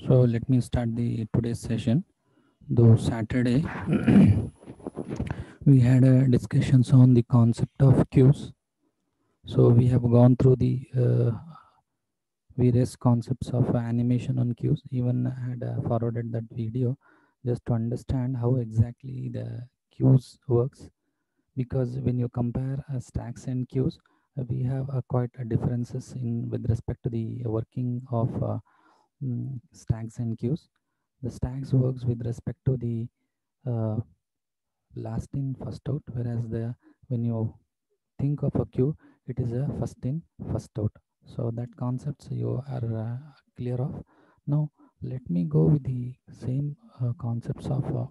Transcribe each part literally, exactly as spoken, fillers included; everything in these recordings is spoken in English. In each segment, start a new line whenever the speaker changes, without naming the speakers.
So let me start the today's session. Though Saturday we had a discussions on the concept of queues. So we have gone through the uh, various concepts of animation on queues. Even had uh, forwarded that video just to understand how exactly the queues works. Because when you compare uh, stacks and queues, uh, we have uh, quite a differences in with respect to the working of uh, mm, stacks and queues. The stacks works with respect to the uh, last in first out, whereas the when you think of a queue, it is a first in first out. So that concepts you are uh, clear of. Now let me go with the same uh, concepts of uh,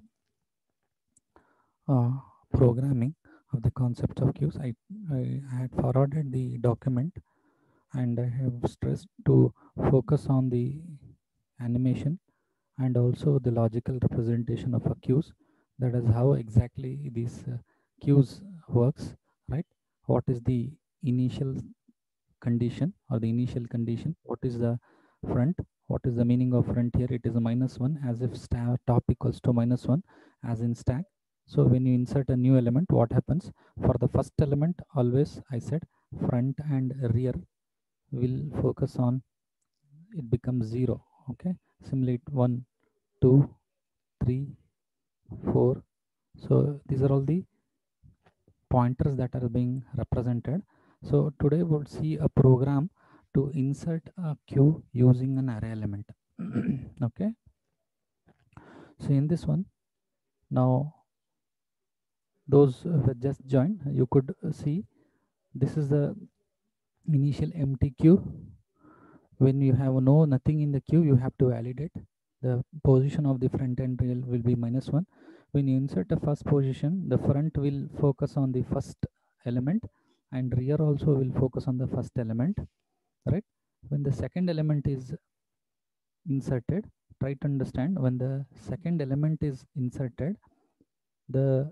uh, programming of the concept of queues. I, I had forwarded the document and I have stressed to focus on the animation and also the logical representation of a queues. That is how exactly these uh, queues works, right? What is the initial condition or the initial condition? What is the front? What is the meaning of front here? It is a minus one, as if stack top equals to minus one, as in stack. So when you insert a new element, what happens? For the first element, always I said front and rear will focus on, it becomes zero. Okay, simulate one, two, three, four. So these are all the pointers that are being represented. So today we'll see a program to insert a queue using an array element. Okay, so in this one, now those who just joined, you could see this is the initial empty queue. When you have no nothing in the queue, you have to validate the position of the front and real will be minus one. When you insert a first position, the front will focus on the first element and rear also will focus on the first element, right? When the second element is inserted, try to understand, when the second element is inserted, the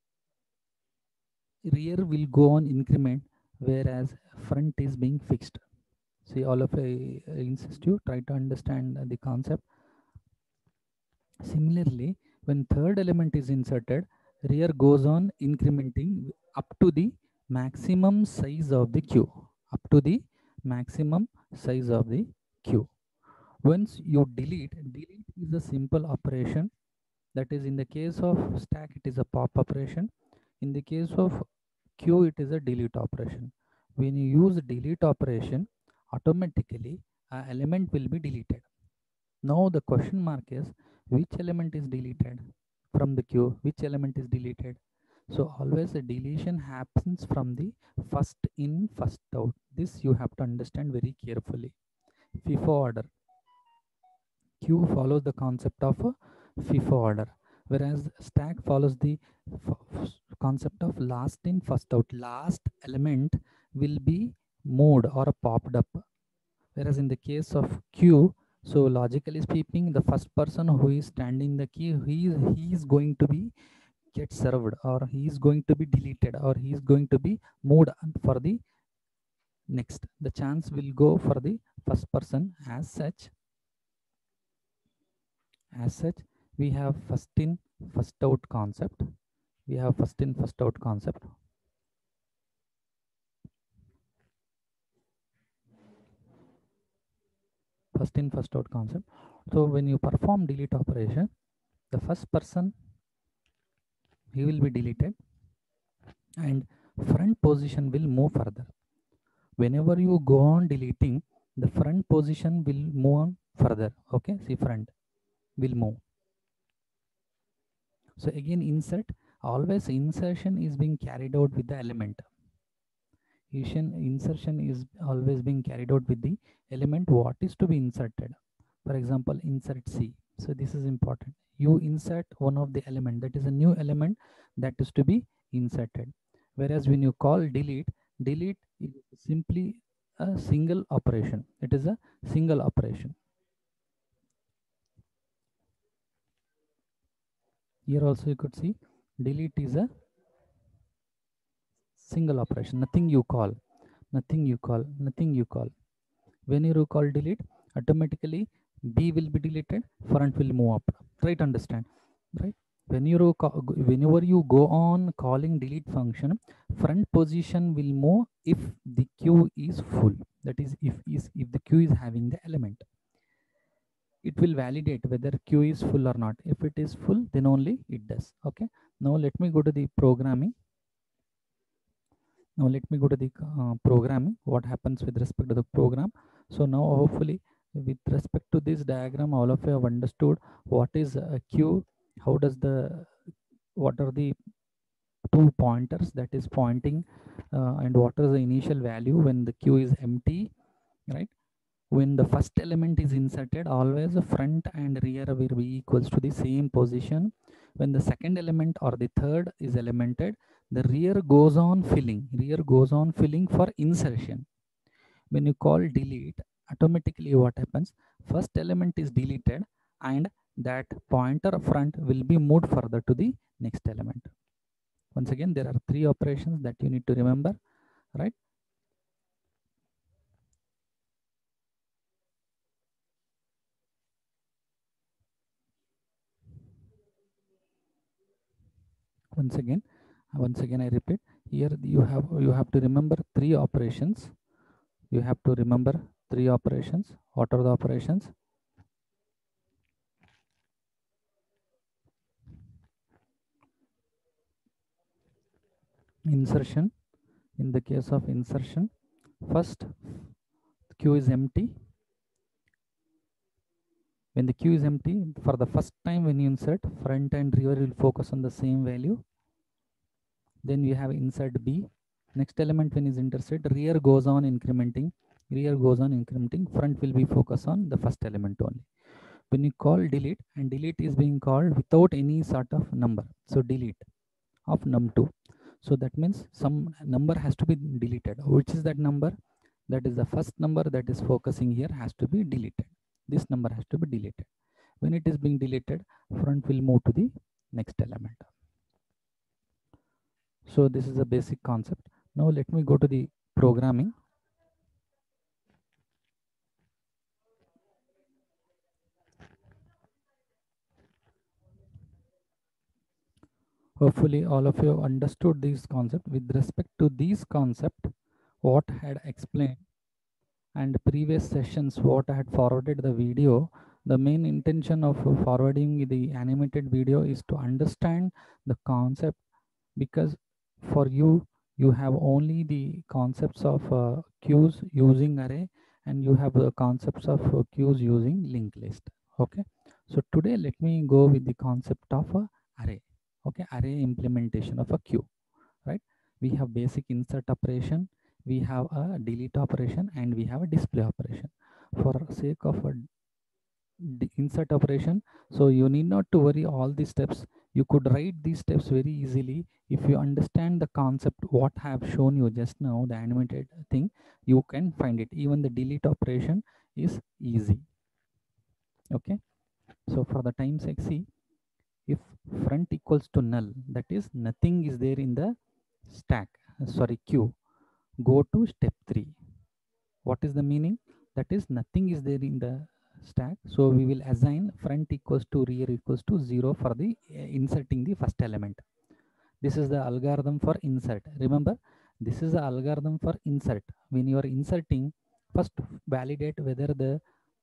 rear will go on increment, whereas front is being fixed. See, all of I uh, insist you try to understand the concept. Similarly, when third element is inserted, rear goes on incrementing up to the maximum size of the queue, up to the maximum size of the queue. Once you delete, delete is a simple operation. That is, in the case of stack, it is a pop operation. In the case of queue, it is a delete operation. When you use delete operation, automatically an element will be deleted. Now the question mark is, which element is deleted from the queue? Which element is deleted? So always a deletion happens from the first in, first out. This you have to understand very carefully. FIFO order. Queue follows the concept of a FIFO order, whereas stack follows the concept of last in, first out. Last element will be moved or popped up. Whereas in the case of queue, so logically speaking, the first person who is standing the queue, he is, he is going to be get served, or he is going to be deleted, or he is going to be moved for the next. The chance will go for the first person. As such, as such, we have first in, first out concept. We have first in, first out concept. First in, first out concept. So when you perform delete operation, the first person, he will be deleted and front position will move further. Whenever you go on deleting, the front position will move on further. Okay, see, front will move. So again, insert, always insertion is being carried out with the element. Insertion is always being carried out with the element what is to be inserted. For example, insert C. So this is important. You insert one of the element, that is a new element that is to be inserted. Whereas when you call delete, delete is simply a single operation. It is a single operation. Here also you could see delete is a single operation. Nothing you call, nothing you call, nothing you call. When you call delete, automatically B will be deleted, front will move up. Try to understand, right? When you whenever you go on calling delete function, front position will move if the queue is full. That is, if is if the queue is having the element, it will validate whether queue is full or not. If it is full, then only it does. Okay. Now let me go to the programming. Now let me go to the uh, programming. What happens with respect to the program? So now hopefully with respect to this diagram, all of you have understood what is a queue, how does the, what are the two pointers that is pointing, uh, and what is the initial value when the queue is empty, right? When the first element is inserted, always the front and rear will be equals to the same position. When the second element or the third is elemented, the rear goes on filling, rear goes on filling for insertion. When you call delete, automatically what happens, first element is deleted and that pointer front will be moved further to the next element. Once again, there are three operations that you need to remember, right? Once again, once again I repeat, here you have you have to remember three operations. You have to remember three operations. What are the operations? Insertion. In the case of insertion, first queue is empty. When the queue is empty, for the first time when you insert, front and rear will focus on the same value. Then we have insert B. Next element when is inserted, rear goes on incrementing. Rear goes on incrementing. Front will be focused on the first element only. When you call delete, and delete is being called without any sort of number. So delete of num two. So that means some number has to be deleted. Which is that number? That is the first number that is focusing here has to be deleted. This number has to be deleted. When it is being deleted, front will move to the next element. So this is a basic concept. Now let me go to the programming. Hopefully all of you understood this concept. With respect to this concept, what I had explained and previous sessions, what I had forwarded the video, the main intention of forwarding the animated video is to understand the concept, because for you, you have only the concepts of uh, queues using array, and you have the concepts of uh, queues using linked list. Okay. So today let me go with the concept of a array. Okay, array implementation of a queue, right? We have basic insert operation, we have a delete operation, and we have a display operation. For sake of a insert operation, so you need not to worry all these steps. You could write these steps very easily if you understand the concept what I have shown you just now, the animated thing. You can find it. Even the delete operation is easy. Okay, so for the time sake, see, if front equals to null, that is nothing is there in the stack, sorry, queue, go to step three. What is the meaning? That is nothing is there in the stack, so we will assign front equals to rear equals to zero for the uh, inserting the first element. This is the algorithm for insert. Remember, this is the algorithm for insert. When you are inserting, first validate whether the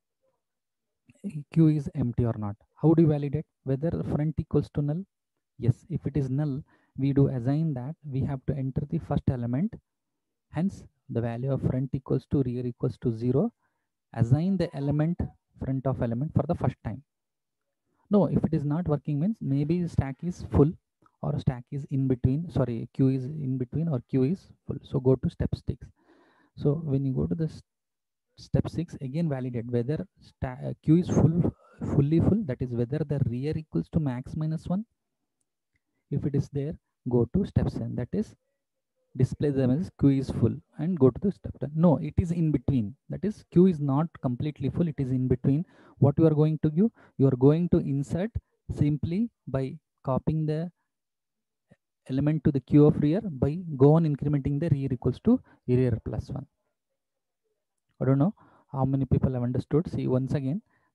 queue is empty or not. How do you validate? Whether front equals to null? Yes. If it is null, we do assign that we have to enter the first element. Hence, the value of front equals to rear equals to zero. Assign the element front of element for the first time. No, if it is not working means maybe stack is full or stack is in between. Sorry, queue is in between or queue is full. So go to step six. So when you go to the step six, again validate whether uh, queue is full, fully full. That is whether the rear equals to max minus one. If it is there, go to step seven. That is display them as queue is full and go to the step ten. No, it is in between. That is queue is not completely full. It is in between. What you are going to do? You are going to insert simply by copying the element to the queue of rear by go on incrementing the rear equals to rear plus one. I don't know how many people have understood. See once again,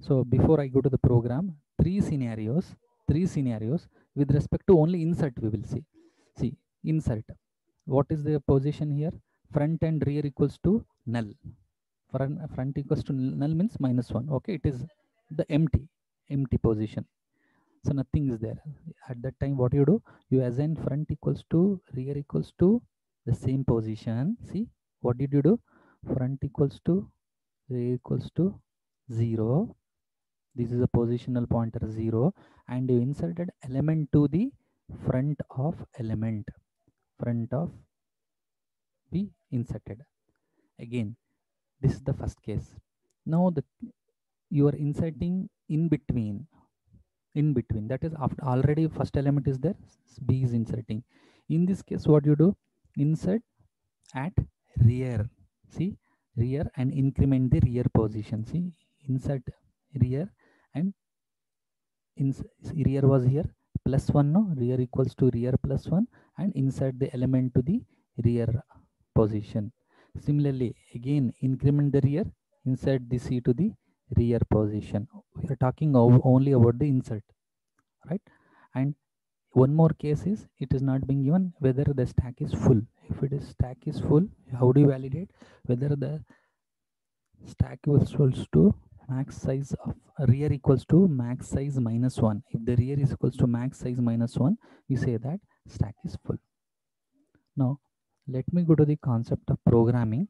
So before I go to the program, three scenarios, three scenarios with respect to only insert we will see. See, insert. What is the position here? Front and rear equals to null. Front, front equals to null means minus one. Okay, it is the empty, empty position. So nothing is there. At that time, what you do? You assign front equals to rear equals to the same position. See, what did you do? Front equals to rear equals to zero. This is a positional pointer zero, and you inserted element to the front of element. Front of be inserted. Again, this is the first case. Now the you are inserting in between. In between, that is after already first element is there, B is inserting. In this case, what you do? Insert at rear. See, rear and increment the rear position. See, insert rear and ins rear was here plus one, no, rear equals to rear plus one, and insert the element to the rear position. Similarly, again increment the rear, insert the C to the rear position. We are talking only about the insert, right? And one more case is it is not being given whether the stack is full. If it is stack is full, how do you validate whether the stack equals to max size of rear equals to max size minus one? If the rear is equals to max size minus one, we say that stack is full. Now let me go to the concept of programming.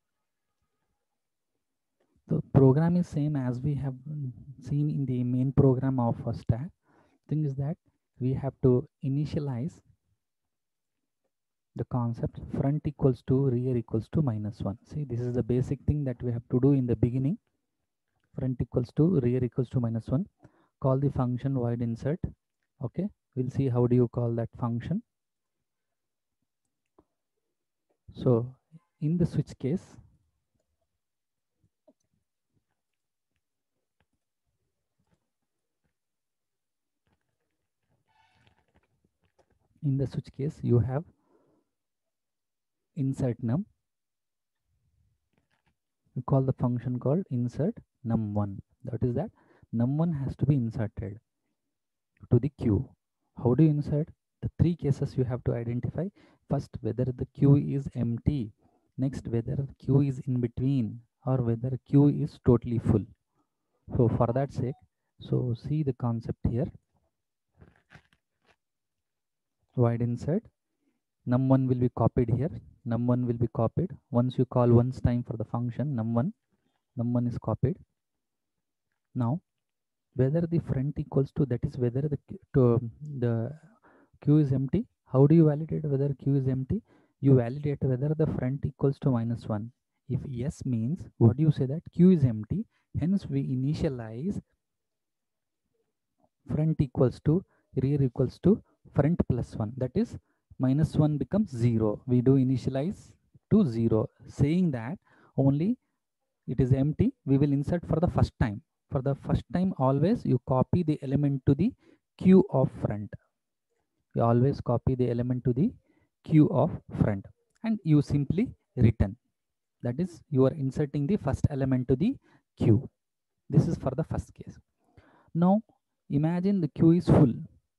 The program is same as we have seen in the main program of a stack. Thing is that we have to initialize the concept front equals to rear equals to minus one. See, this is the basic thing that we have to do in the beginning. Front equals to rear equals to minus one. Call the function void insert. Okay, we'll see how do you call that function. So in the switch case, in the switch case, you have insert num. You call the function called insert num one. That is that num one has to be inserted to the queue. How do you insert? The three cases you have to identify. First, whether the queue is empty. Next, whether queue is in between, or whether queue is totally full. So for that sake, so see the concept here. Void insert. num one will be copied here. num one will be copied. Once you call once time for the function num one, num one is copied. Now, whether the front equals to, that is whether the to the queue is empty. How do you validate whether queue is empty? You validate whether the front equals to minus one. If yes means, what do you say? That queue is empty. Hence we initialize front equals to rear equals to front plus one. That is minus one becomes zero. We do initialize to zero, saying that only it is empty. We will insert for the first time. For the first time, always you copy the element to the queue of front. You always copy the element to the queue of front, and you simply return. That is, you are inserting the first element to the queue. This is for the first case. Now imagine the queue is full.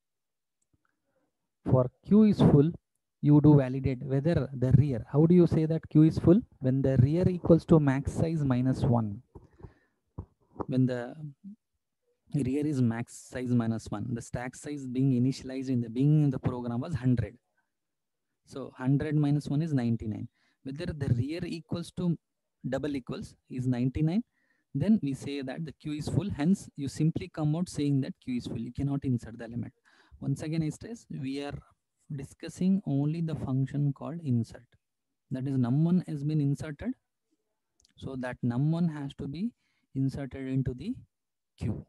For queue is full, you do validate whether the rear. How do you say that queue is full? When the rear equals to max size minus one. When the rear is max size minus one, the stack size being initialized in the beginning of the program was one hundred. So one hundred minus one is ninety-nine. Whether the rear equals to double equals is ninety-nine, then we say that the queue is full. Hence, you simply come out saying that queue is full. You cannot insert the element. Once again, I stress, we are discussing only the function called insert. That is, num one has been inserted. So that num one has to be inserted into the queue.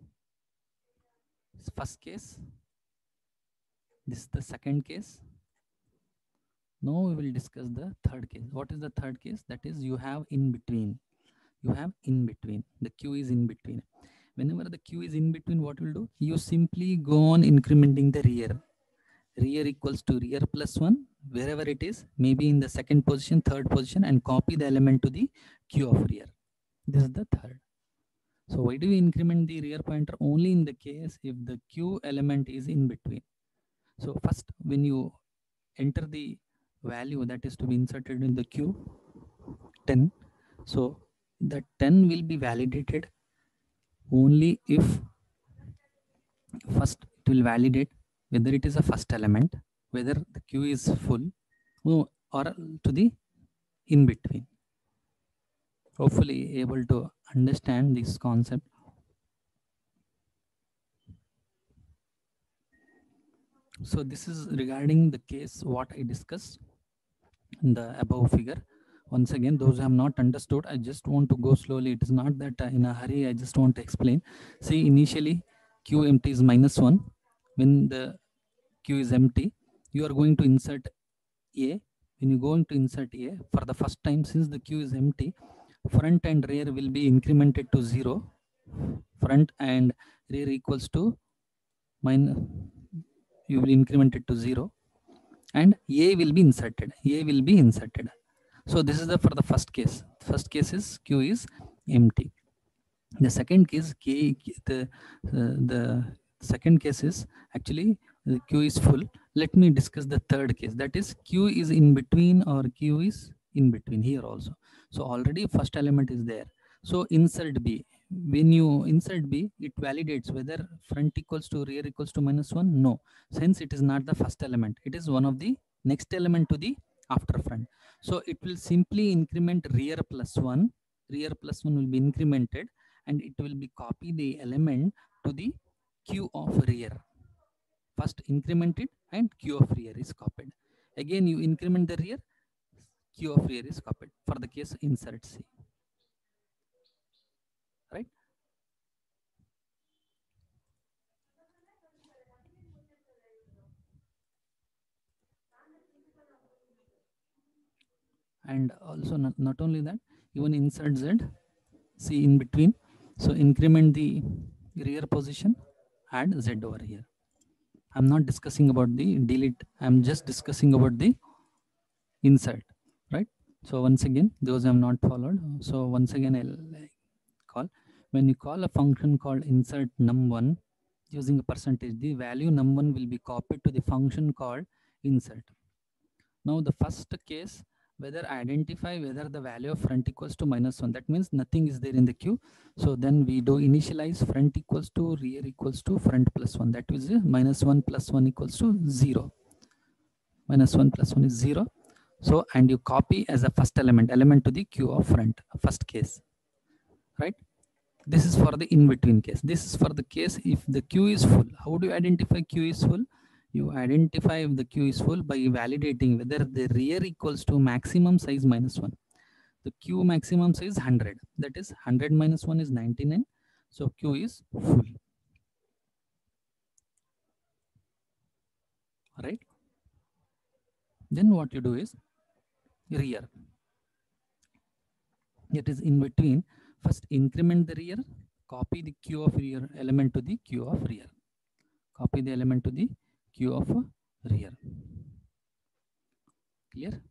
First case. This is the second case. Now we will discuss the third case. What is the third case? That is, you have in between. You have in between. The queue is in between. Whenever the queue is in between, what will do? You simply go on incrementing the rear. Rear equals to rear plus one, wherever it is, maybe in the second position, third position, and copy the element to the queue of rear. This is the third. So why do we increment the rear pointer? Only in the case if the q element is in between. So first, when you enter the value that is to be inserted in the queue ten, so that ten will be validated only if first it will validate whether it is a first element, whether the queue is full, or to the in between. Hopefully able to understand this concept. So this is regarding the case what I discussed in the above figure. Once again, those who have not understood, I just want to go slowly. It is not that uh, in a hurry, I just want to explain. See, initially Q empty is minus one. When the Q is empty, you are going to insert A. When you go into insert A, for the first time, since the Q is empty, front and rear will be incremented to zero. Front and rear equals to minus, you will increment it to zero. And A will be inserted. A will be inserted. So this is the for the first case. First case is Q is empty. The second case, K, the uh, the second case is actually the Q is full. Let me discuss the third case. That is Q is in between or Q is in between here also. So already first element is there. So insert B. When you insert B, it validates whether front equals to rear equals to minus one. No, since it is not the first element. It is one of the next element to the after front. So it will simply increment rear plus one. Rear plus one will be incremented and it will be copy the element to the Q of rear. First increment it and Q of rear is copied. Again you increment the rear, Q of rear is copied for the case insert C. Right? And also not, not only that, even insert Z, C in between. So increment the rear position, add Z over here. I'm not discussing about the delete. I'm just discussing about the insert, right? So once again, those have not followed. So once again, I'll call. When you call a function called insert num one using a percentage, the value num one will be copied to the function called insert. Now the first case, whether identify whether the value of front equals to minus one, that means nothing is there in the queue. So then we do initialize front equals to rear equals to front plus one. That is minus one plus one equals to zero. Minus one plus one is zero. So, and you copy as a first element, element to the queue of front, first case, right? This is for the in-between case. This is for the case if the queue is full. How do you identify queue is full? You identify if the queue is full by validating whether the rear equals to maximum size minus one. The queue maximum size one hundred. That is one hundred minus one is ninety-nine. So queue is full. Right? Then what you do is rear. It is in between. First increment the rear, copy the queue of rear element to the queue of rear. Copy the element to the queue of rear. Clear?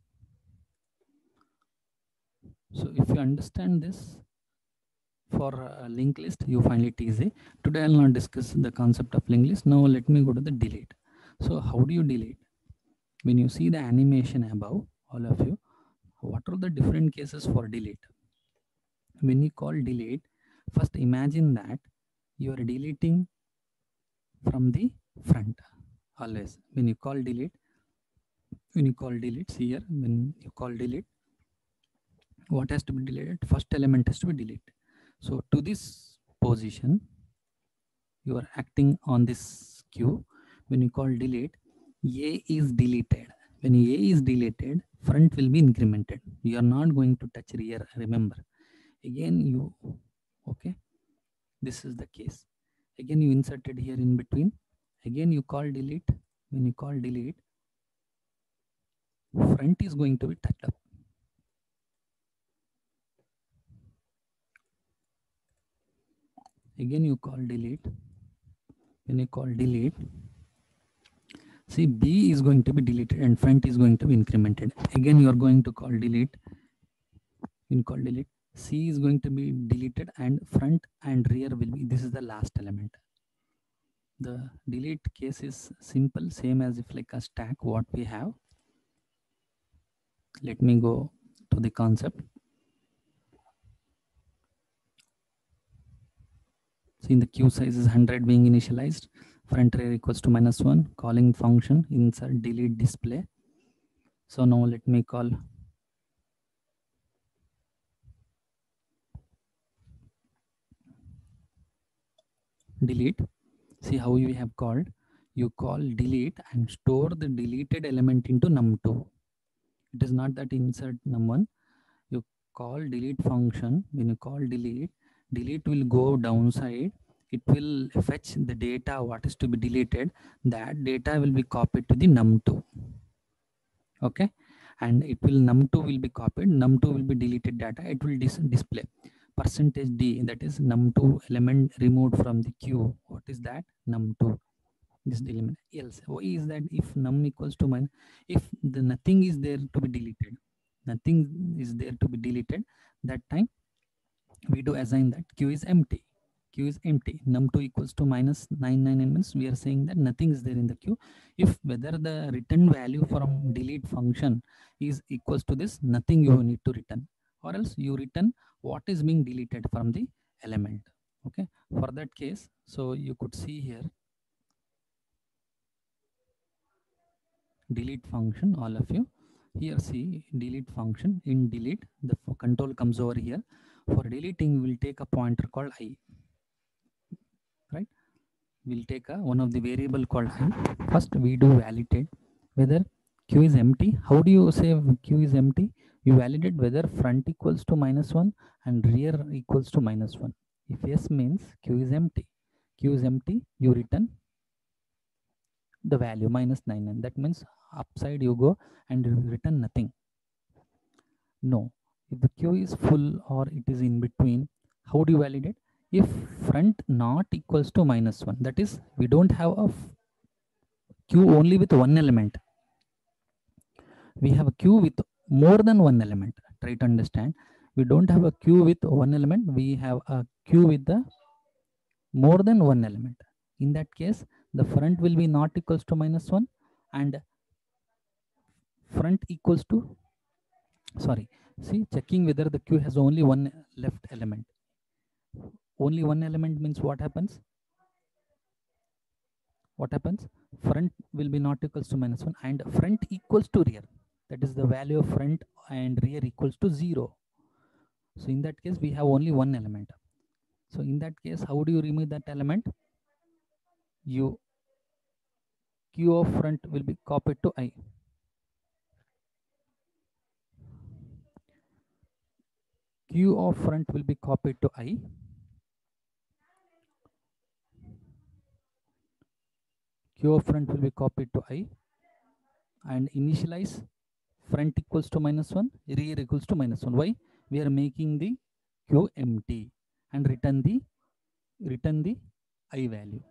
So if you understand this for a linked list, you find it easy. Today I'll not discuss the concept of linked list. Now let me go to the delete. So how do you delete? When you see the animation above, all of you, what are the different cases for delete? When you call delete, first imagine that you are deleting from the front. Always when you call delete, when you call delete, see here, when you call delete, what has to be deleted? First element has to be deleted. So to this position, you are acting on this queue. When you call delete, A is deleted. When A is deleted, front will be incremented. You are not going to touch rear, remember. Again, you, okay, this is the case. Again, you inserted here in between. Again, you call delete. When you call delete, front is going to be touched up. Again, you call delete. When you call delete, see B is going to be deleted and front is going to be incremented. Again, you are going to call delete. When you call delete, C is going to be deleted and front and rear will be, this is the last element. The delete case is simple, same as if like a stack what we have. Let me go to the concept. See, in the queue size is one hundred being initialized, front rear equals to minus one, calling function insert delete display. So now let me call delete. See how we have called, you call delete and store the deleted element into num two. It is not that insert num one. You call delete function. When you call delete, delete will go downside. It will fetch the data what is to be deleted. That data will be copied to the num two. Okay, and it will num two will be copied. Num two will be deleted data. It will dis display percentage d, that is num two element removed from the queue. What is that? Num two. This element. Else, why is that? If num equals to minus, if the nothing is there to be deleted, nothing is there to be deleted, that time we do assign that queue is empty. Queue is empty. Num two equals to minus nine nine means we are saying that nothing is there in the queue. If whether the return value from delete function is equals to this, nothing you need to return, or else you return what is being deleted from the element. Okay, for that case, so you could see here delete function, all of you here see delete function. In delete, the control comes over here. For deleting, we'll take a pointer called I, right? We'll take a one of the variable called I. First we do validate whether queue is empty. How do you say queue is empty? You validate whether front equals to minus one and rear equals to minus one. If yes means queue is empty. Queue is empty, you return the value minus nine, and that means upside you go and return nothing. No, if the queue is full or it is in between, how do you validate? If front not equals to minus one, that is we don't have a queue only with one element. We have a queue with more than one element. Try to understand. We don't have a queue with one element. We have a queue with the more than one element. In that case, the front will be not equals to minus one and front equals to, sorry, see, checking whether the queue has only one left element. Only one element means what happens? What happens? Front will be not equals to minus one and front equals to rear. That is the value of front and rear equals to zero. So in that case, we have only one element. So in that case, how do you remove that element? You queue of front will be copied to I. Queue of front will be copied to I. Queue of front will be copied to I and initialize front equals to minus one, rear equals to minus one. Why? We are making the queue empty and return the return the I value.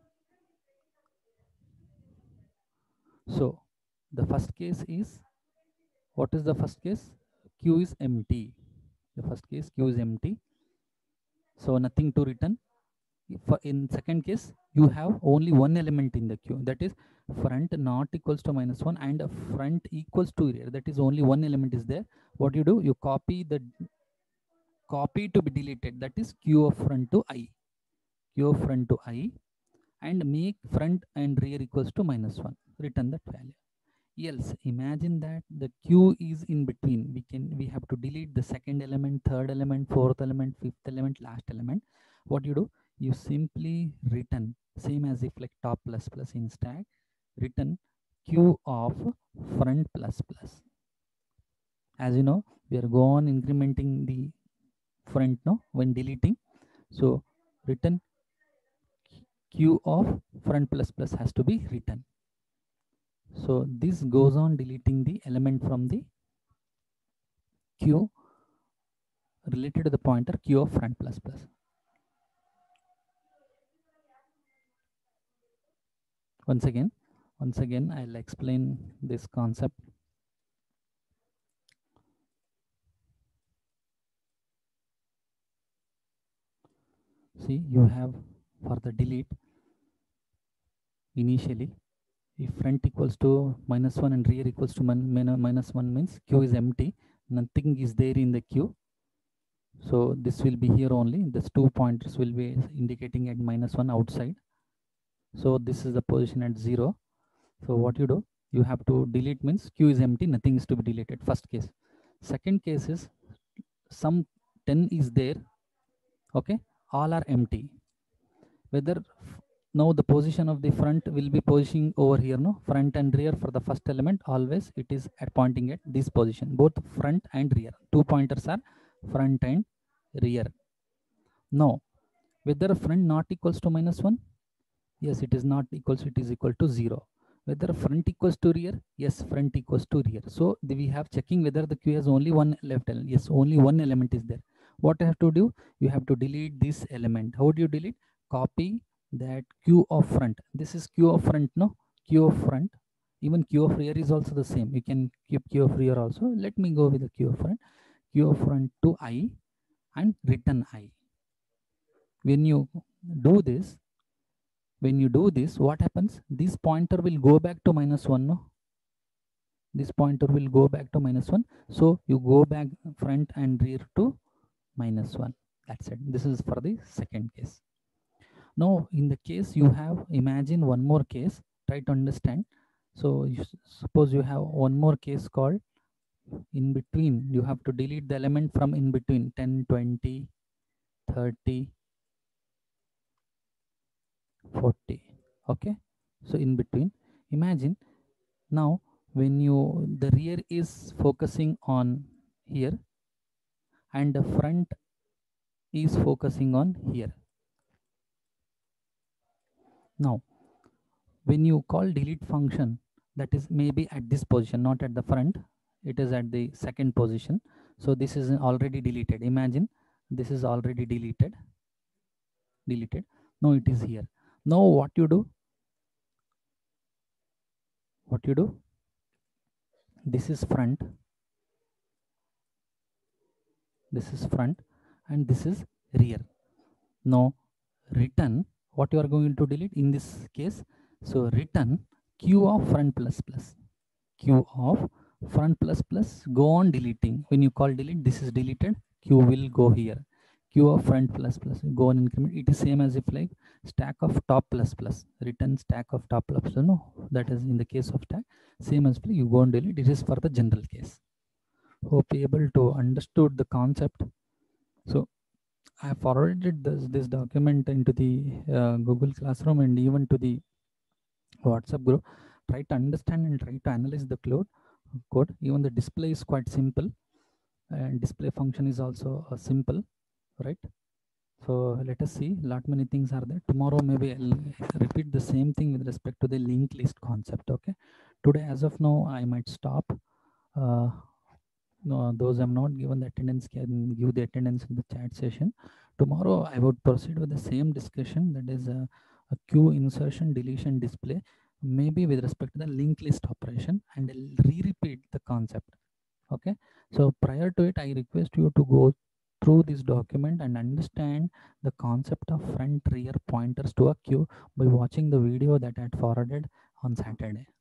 So the first case is, what is the first case? Queue is empty. The first case, queue is empty. So nothing to return. If in second case, you have only one element in the queue. That is front not equals to minus one and front equals to rear. That is only one element is there. What you do? You copy the copy to be deleted. That is queue of front to I. Queue of front to I and make front and rear equals to minus one. Return that value. Else, imagine that the queue is in between. We can we have to delete the second element, third element, fourth element, fifth element, last element. What you do? You simply return, same as if like top plus plus in stack, return queue of front plus plus. As you know, we are go on incrementing the front now when deleting. So return queue of front plus plus has to be written. So this goes on deleting the element from the queue related to the pointer queue of front plus plus. Once again, once again, I'll explain this concept. see, you have for the delete initially, if front equals to minus one and rear equals to min, min, minus one means queue is empty, nothing is there in the queue. So this will be here only, this two pointers will be indicating at minus one outside. So this is the position at zero. So what you do, you have to delete means queue is empty, nothing is to be deleted, first case. Second case is some ten is there, okay, all are empty. Whether now the position of the front will be positioning over here, no, front and rear for the first element, always it is at pointing at this position, both front and rear, two pointers are front and rear. Now whether front not equals to minus one, yes, it is not equals, it is equal to zero. Whether front equals to rear, yes, front equals to rear. So the, we have checking whether the queue has only one left element, yes, only one element is there. What I have to do, you have to delete this element. How do you delete? Copy that queue of front, this is queue of front, no, queue of front, even queue of rear is also the same, you can keep queue of rear also. Let me go with the queue of front, queue of front to I and return I. When you do this, when you do this, what happens? This pointer will go back to minus one, no? This pointer will go back to minus one. So you go back front and rear to minus one. That's it. This is for the second case. Now, in the case you have, imagine one more case, try to understand. So you, suppose you have one more case called in between. You have to delete the element from in between ten, twenty, thirty, forty. Okay. So in between, imagine now when you, the rear is focusing on here and the front is focusing on here. Now when you call delete function, that is maybe at this position, not at the front, it is at the second position. So this is already deleted. Imagine this is already deleted, deleted. Now it is here. Now what you do, what you do, this is front, this is front and this is rear. Now return what you are going to delete in this case. So return queue of front plus plus, queue of front plus plus, go on deleting. When you call delete, this is deleted, queue will go here, queue of front plus plus, go on increment. It is same as if like stack of top plus plus, return stack of top plus plus. So no, that is in the case of stack, same as you go on delete. It is for the general case. Hope you able to understood the concept. So I forwarded this, this document into the uh, Google Classroom and even to the WhatsApp group. Try to understand and try to analyze the code. code. Even the display is quite simple and display function is also uh, simple, right? So let us see, lot many things are there. Tomorrow maybe I'll repeat the same thing with respect to the linked list concept. Okay, today as of now I might stop. Uh, no, those I'm not given the attendance can give the attendance in the chat session. Tomorrow I would proceed with the same discussion, that is a, a queue insertion, deletion, display, maybe with respect to the linked list operation, and I'll re-repeat the concept. Okay, so prior to it I request you to go through this document and understand the concept of front rear pointers to a queue by watching the video that I had forwarded on Saturday.